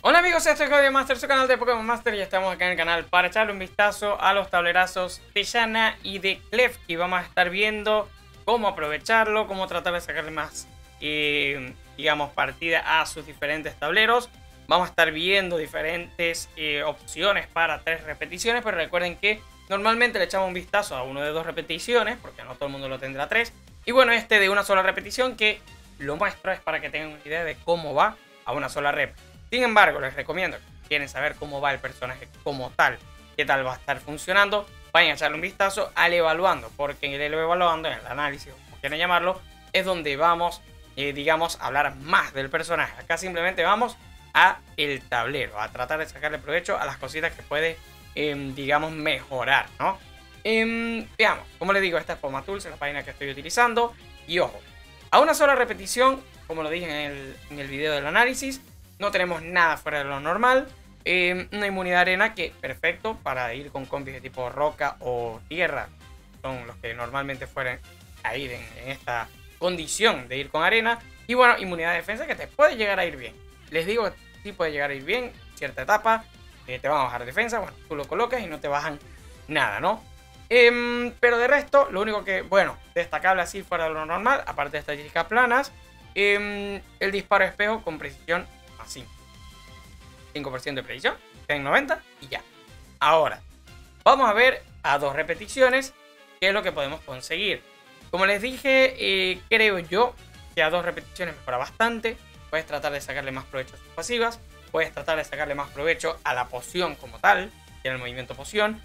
Hola amigos, esto es Código Master, su canal de Pokémon Master, y estamos acá en el canal para echarle un vistazo a los tablerazos de Yana y de Klefki. Vamos a estar viendo cómo aprovecharlo, cómo tratar de sacarle más, digamos, partida a sus diferentes tableros. Vamos a estar viendo diferentes opciones para 3 repeticiones, pero recuerden que normalmente le echamos un vistazo a uno de 2 repeticiones, porque no todo el mundo lo tendrá 3. Y bueno, este de una sola repetición, que lo muestro es para que tengan una idea de cómo va a una sola rep. Sin embargo, les recomiendo que si quieren saber cómo va el personaje como tal, qué tal va a estar funcionando, vayan a echarle un vistazo al evaluando, porque en el evaluando, en el análisis, como quieran llamarlo, es donde vamos, digamos, a hablar más del personaje. Acá simplemente vamos a el tablero, a tratar de sacarle provecho a las cositas que puede, digamos, mejorar, ¿no? Veamos, como les digo, esta es Pomatools, es la página que estoy utilizando. Y ojo, a una sola repetición, como lo dije en el video del análisis, no tenemos nada fuera de lo normal. Una inmunidad arena que perfecto para ir con combis de tipo roca o tierra. Son los que normalmente fueran a ir en esta condición de ir con arena. Y bueno, inmunidad de defensa que te puede llegar a ir bien. Les digo que sí puede llegar a ir bien cierta etapa. Te van a bajar defensa. Bueno, tú lo colocas y no te bajan nada, ¿no? Pero de resto, lo único que, bueno, destacable así fuera de lo normal, aparte de estadísticas planas, el disparo espejo con precisión así. 5% de precisión, en 90 y ya. Ahora, vamos a ver a 2 repeticiones qué es lo que podemos conseguir. Como les dije, creo yo que a 2 repeticiones mejora bastante. Puedes tratar de sacarle más provecho a sus pasivas. Puedes tratar de sacarle más provecho a la poción como tal, que es el movimiento poción.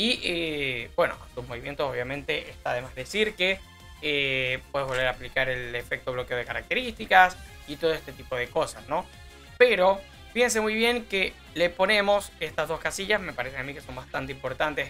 Y bueno, a tus movimientos obviamente está de más decir que puedes volver a aplicar el efecto bloqueo de características y todo este tipo de cosas, ¿no? Pero fíjense muy bien que le ponemos estas 2 casillas, me parece a mí que son bastante importantes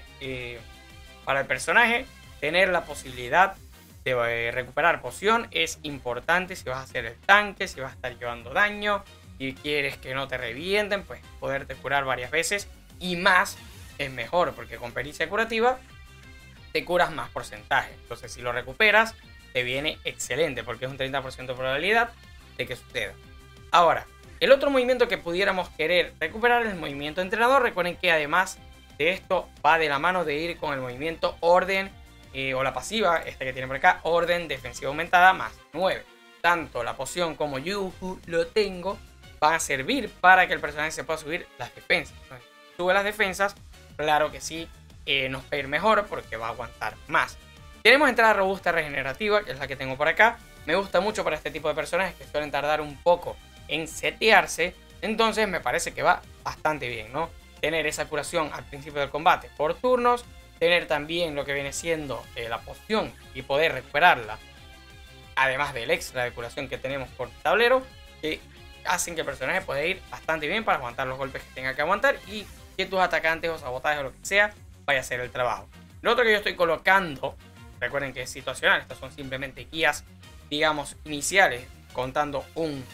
para el personaje. Tener la posibilidad de recuperar poción es importante si vas a hacer el tanque, si vas a estar llevando daño y quieres que no te revienten, pues poderte curar varias veces y más es mejor, porque con pericia curativa te curas más porcentaje. Entonces si lo recuperas te viene excelente, porque es un 30% de probabilidad de que suceda. Ahora, el otro movimiento que pudiéramos querer recuperar es el movimiento entrenador. Recuerden que además de esto va de la mano de ir con el movimiento orden o la pasiva, este que tiene por acá, orden defensiva aumentada más 9. Tanto la poción como Yuhu lo tengo, van a servir para que el personaje se pueda subir las defensas. Entonces, sube las defensas, claro que sí, nos va a ir mejor porque va a aguantar más. Tenemos entrada robusta regenerativa, que es la que tengo por acá. Me gusta mucho para este tipo de personajes que suelen tardar un poco en setearse, entonces me parece que va bastante bien, ¿no? Tener esa curación al principio del combate por turnos, tener también lo que viene siendo la poción y poder recuperarla, además del extra de curación que tenemos por tablero, que hacen que el personaje pueda ir bastante bien para aguantar los golpes que tenga que aguantar y que tus atacantes o sabotajes o lo que sea vaya a hacer el trabajo. Lo otro que yo estoy colocando, recuerden que es situacional, estas son simplemente guías, digamos, iniciales, contando un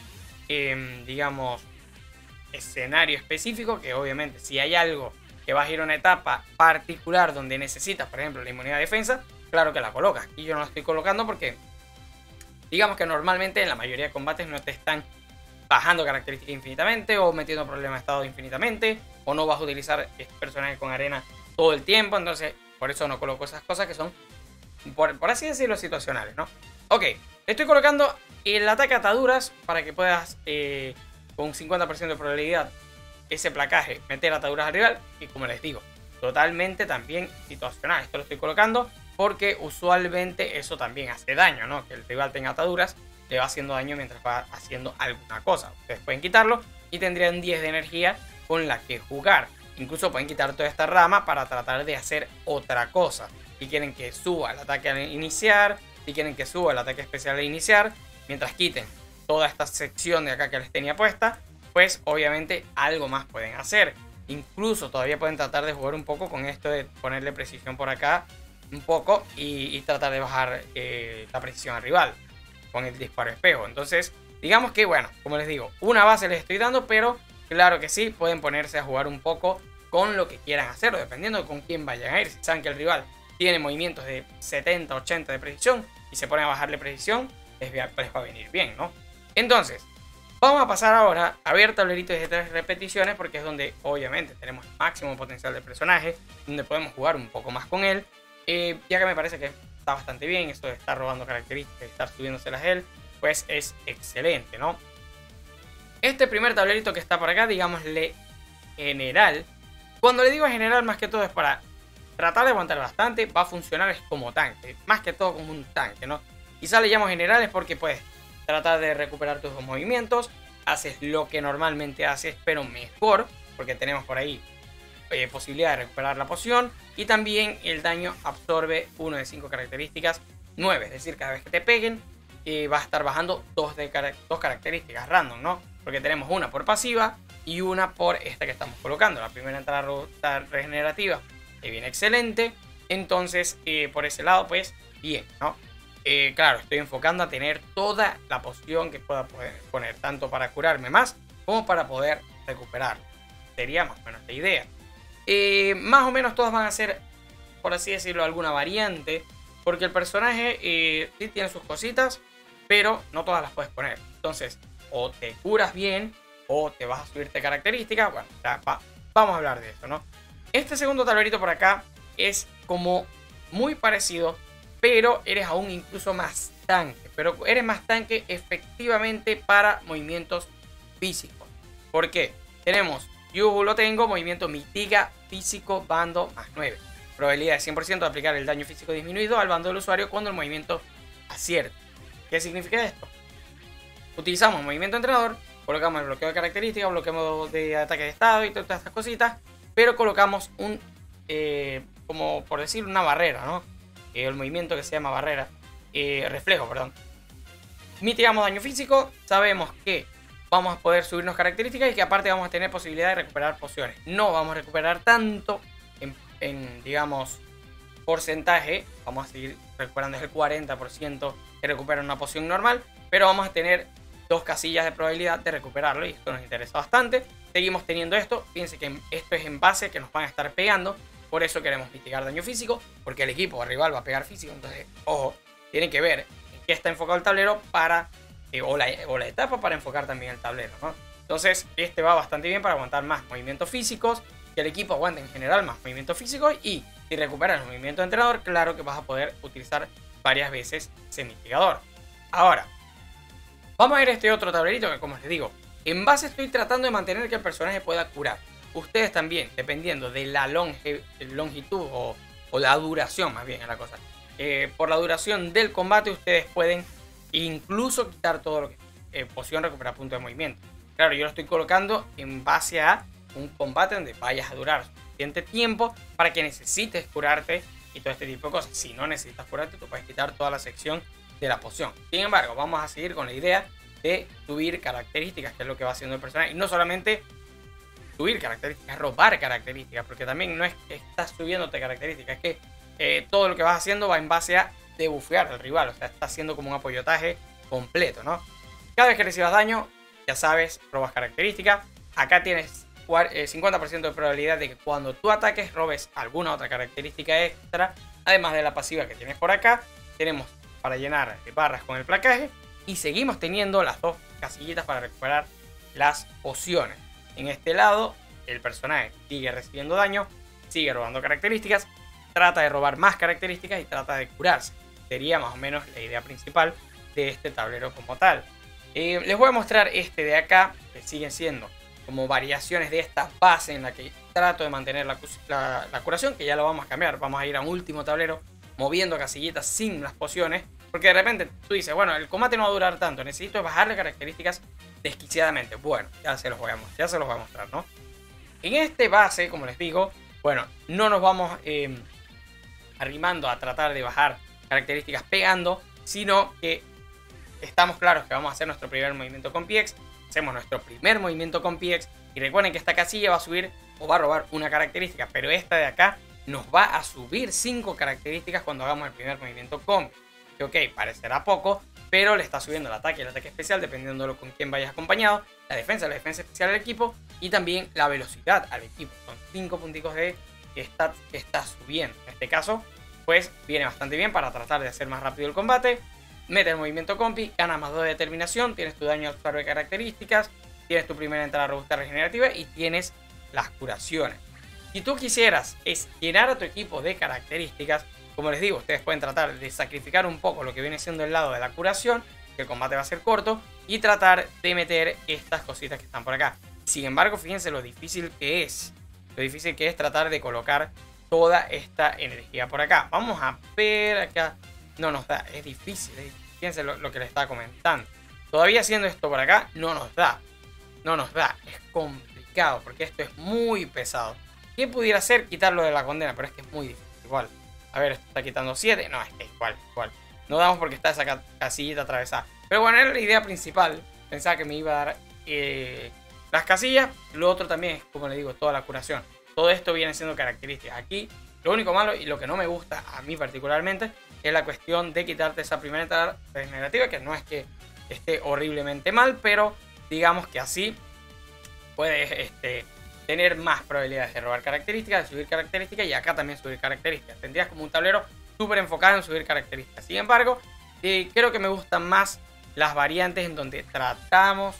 digamos, escenario específico, que obviamente si hay algo que va a ir a una etapa particular donde necesitas, por ejemplo, la inmunidad de defensa, claro que la colocas. Y yo no la estoy colocando porque digamos que normalmente en la mayoría de combates no te están bajando características infinitamente o metiendo problemas de estado infinitamente, o no vas a utilizar este personaje con arena todo el tiempo, entonces por eso no coloco esas cosas que son, por así decirlo, situacionales, ¿no? Ok, estoy colocando el ataque a ataduras para que puedas con un 50% de probabilidad ese placaje meter ataduras al rival. Y como les digo, totalmente también situacional. Esto lo estoy colocando porque usualmente eso también hace daño, ¿no? Que el rival tenga ataduras le va haciendo daño mientras va haciendo alguna cosa. Ustedes pueden quitarlo y tendrían 10 de energía con la que jugar. Incluso pueden quitar toda esta rama para tratar de hacer otra cosa. Si quieren que suba el ataque al iniciar, si quieren que suba el ataque especial al iniciar, mientras quiten toda esta sección de acá que les tenía puesta, pues obviamente algo más pueden hacer. Incluso todavía pueden tratar de jugar un poco con esto de ponerle precisión por acá un poco y tratar de bajar la precisión al rival con el disparo espejo. Entonces digamos que, bueno, como les digo, una base les estoy dando, pero claro que sí, pueden ponerse a jugar un poco con lo que quieran hacerlo, dependiendo de con quién vayan a ir. Si saben que el rival tiene movimientos de 70, 80 de precisión y se ponen a bajarle precisión, les va a venir bien, ¿no? Entonces, Vamos a pasar ahora a ver tableritos de 3 repeticiones, porque es donde obviamente tenemos el máximo potencial del personaje, donde podemos jugar un poco más con él, ya que me parece que está bastante bien. Esto de estar robando características y estar subiéndoselas a él, pues es excelente, ¿no? Este primer tablerito que está por acá, digámosle general. Cuando le digo general, más que todo es para tratar de aguantar bastante. Va a funcionar es como tanque, más que todo como un tanque, ¿no? Quizá le llamo generales porque puedes tratar de recuperar tus dos movimientos, haces lo que normalmente haces, pero mejor, porque tenemos por ahí posibilidad de recuperar la poción, y también el daño absorbe 1 de 5 características, 9, es decir, cada vez que te peguen va a estar bajando 2 características random, ¿no? Porque tenemos una por pasiva y una por esta que estamos colocando. La primera entrada regenerativa que viene excelente, entonces por ese lado pues bien, ¿no? Claro, estoy enfocando a tener toda la poción que pueda poner, tanto para curarme más como para poder recuperar. Sería más o menos la idea. Más o menos todas van a ser, por así decirlo, alguna variante, porque el personaje sí tiene sus cositas, pero no todas las puedes poner. Entonces, o te curas bien o te vas a subirte características. Bueno, vamos a hablar de esto, ¿no? Este segundo tablerito por acá es como muy parecido, pero eres aún incluso más tanque. Pero eres más tanque efectivamente para movimientos físicos. ¿Por qué? Tenemos, yo lo tengo, movimiento mitiga físico bando más 9. Probabilidad de 100% de aplicar el daño físico disminuido al bando del usuario cuando el movimiento acierte. ¿Qué significa esto? Utilizamos movimiento entrenador, colocamos el bloqueo de características, bloqueo de ataque de estado y todas estas cositas, pero colocamos un, como por decir, una barrera, ¿no? El movimiento que se llama barrera, reflejo, perdón. Mitigamos daño físico, sabemos que vamos a poder subirnos características y que aparte vamos a tener posibilidad de recuperar pociones. No vamos a recuperar tanto en digamos, porcentaje. Vamos a seguir recuperando el 40% que recupera una poción normal, pero vamos a tener 2 casillas de probabilidad de recuperarlo y esto nos interesa bastante. Seguimos teniendo esto, fíjense que esto es en base que nos van a estar pegando. Por eso queremos mitigar daño físico, porque el equipo rival va a pegar físico. Entonces, ojo, tienen que ver en qué está enfocado el tablero para o la etapa para enfocar también el tablero, ¿no? Entonces, este va bastante bien para aguantar más movimientos físicos, que el equipo aguante en general más movimientos físicos, y si recuperas el movimiento de entrenador, claro que vas a poder utilizar varias veces ese mitigador. Ahora, vamos a ver este otro tablerito que, como les digo, en base estoy tratando de mantener que el personaje pueda curar. Ustedes también, dependiendo de la longitud o la duración, más bien es la cosa. Por la duración del combate, ustedes pueden incluso quitar todo lo que poción recupera punto de movimiento. Claro, yo lo estoy colocando en base a un combate donde vayas a durar suficiente tiempo para que necesites curarte y todo este tipo de cosas. Si no necesitas curarte, tú puedes quitar toda la sección de la poción. Sin embargo, vamos a seguir con la idea de subir características, que es lo que va haciendo el personaje. Y no solamente subir características, robar características, porque también no es que estás subiéndote características, es que todo lo que vas haciendo va en base a debufear al rival, o sea, está haciendo como un apoyotaje completo, ¿no? Cada vez que recibas daño, ya sabes, robas características. Acá tienes 50% de probabilidad de que cuando tú ataques robes alguna otra característica extra, además de la pasiva que tienes por acá. Tenemos para llenar barras con el placaje y seguimos teniendo las 2 casillitas para recuperar las pociones. En este lado, el personaje sigue recibiendo daño, sigue robando características, trata de robar más características y trata de curarse. Sería más o menos la idea principal de este tablero como tal. Les voy a mostrar este de acá, que siguen siendo como variaciones de esta base en la que trato de mantener la curación, que ya lo vamos a cambiar. Vamos a ir a un último tablero moviendo casillitas sin las pociones, porque de repente tú dices, bueno, el combate no va a durar tanto, necesito bajarle características desquiciadamente. Bueno, ya se los voy a mostrar, ¿no? En este base, como les digo, bueno, no nos vamos arrimando a tratar de bajar características pegando, sino que estamos claros que vamos a hacer nuestro primer movimiento con PX. Hacemos nuestro primer movimiento con PX y recuerden que esta casilla va a subir o va a robar una característica, pero esta de acá nos va a subir 5 características cuando hagamos el primer movimiento con. Que ok, parecerá poco, pero le está subiendo el ataque y el ataque especial dependiendo de con quién vayas acompañado, la defensa especial al equipo y también la velocidad al equipo. Son 5 punticos de stat que está subiendo. En este caso, pues viene bastante bien para tratar de hacer más rápido el combate. metes el movimiento compi, ganas más 2 de determinación, tienes tu daño absorbe características, tienes tu primera entrada robusta regenerativa y tienes las curaciones. Si tú quisieras es llenar a tu equipo de características, como les digo, ustedes pueden tratar de sacrificar un poco lo que viene siendo el lado de la curación, que el combate va a ser corto, y tratar de meter estas cositas que están por acá. Sin embargo, fíjense lo difícil que es. Lo difícil que es tratar de colocar toda esta energía por acá. Vamos a ver acá. No nos da, es difícil. Fíjense lo que les estaba comentando. Todavía haciendo esto por acá, no nos da. No nos da, es complicado porque esto es muy pesado. ¿Qué pudiera hacer? Quitarlo de la condena, pero es que es muy difícil. Igual. A ver, esto está quitando 7. No, es que igual. No damos porque está esa casillita atravesada. Pero bueno, era la idea principal. Pensaba que me iba a dar las casillas. Lo otro también es, como les digo, toda la curación. Todo esto viene siendo características. Aquí, lo único malo y lo que no me gusta a mí particularmente es la cuestión de quitarte esa primera entrada regenerativa, que no es que esté horriblemente mal, pero digamos que así puedes tener más probabilidades de robar características, de subir características y acá también subir características. Tendrías como un tablero súper enfocado en subir características. Sin embargo, creo que me gustan más las variantes en donde tratamos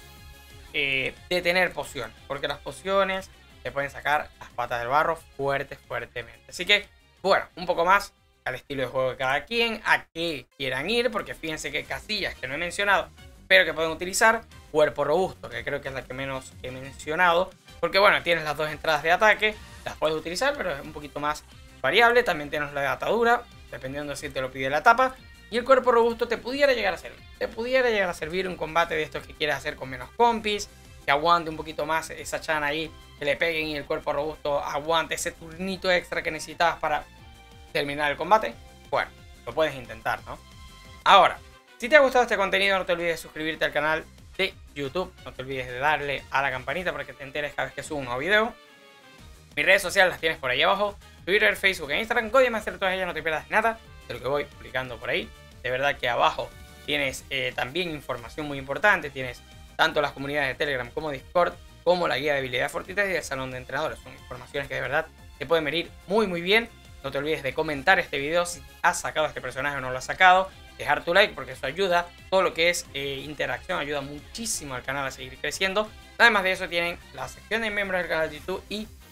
de tener pociones, porque las pociones te pueden sacar las patas del barro fuertemente. Así que, bueno, un poco más al estilo de juego de cada quien, a qué quieran ir, porque fíjense que casillas que no he mencionado, pero que pueden utilizar, cuerpo robusto, que creo que es la que menos he mencionado, porque bueno, tienes las 2 entradas de ataque, las puedes utilizar, pero es un poquito más variable. También tienes la de atadura, dependiendo si te lo pide la etapa, y el cuerpo robusto te pudiera llegar a servir. Te pudiera llegar a servir un combate de estos que quieras hacer con menos compis, que aguante un poquito más esa chana ahí, que le peguen y el cuerpo robusto aguante ese turnito extra que necesitabas para terminar el combate. Bueno, lo puedes intentar, ¿no? Ahora, si te ha gustado este contenido, no te olvides de suscribirte al canal de YouTube. No te olvides de darle a la campanita para que te enteres cada vez que subo un nuevo video. Mis redes sociales las tienes por ahí abajo. Twitter, Facebook e Instagram. Código todas ellas, no te pierdas nada de lo que voy publicando por ahí. De verdad que abajo tienes también información muy importante. Tienes tanto las comunidades de Telegram como Discord, como la guía de habilidades fortitas y el salón de entrenadores. Son informaciones que de verdad te pueden venir muy bien. No te olvides de comentar este video si has sacado a este personaje o no lo has sacado. Dejar tu like porque eso ayuda. Todo lo que es interacción ayuda muchísimo al canal a seguir creciendo. Además de eso tienen la sección de miembros del canal de YouTube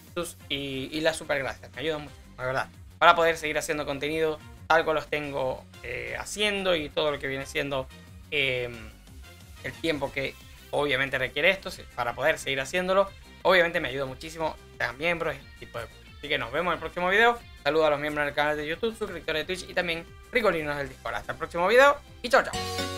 y las super gracias. Me ayudan mucho, la verdad, para poder seguir haciendo contenido tal como los tengo haciendo y todo lo que viene siendo el tiempo que obviamente requiere esto para poder seguir haciéndolo. Obviamente me ayuda muchísimo. Sean miembros y este tipo de cosas. Así que nos vemos en el próximo video. Saludos a los miembros del canal de YouTube, suscriptores de Twitch y también ricolinos del Discord. Hasta el próximo video y chao.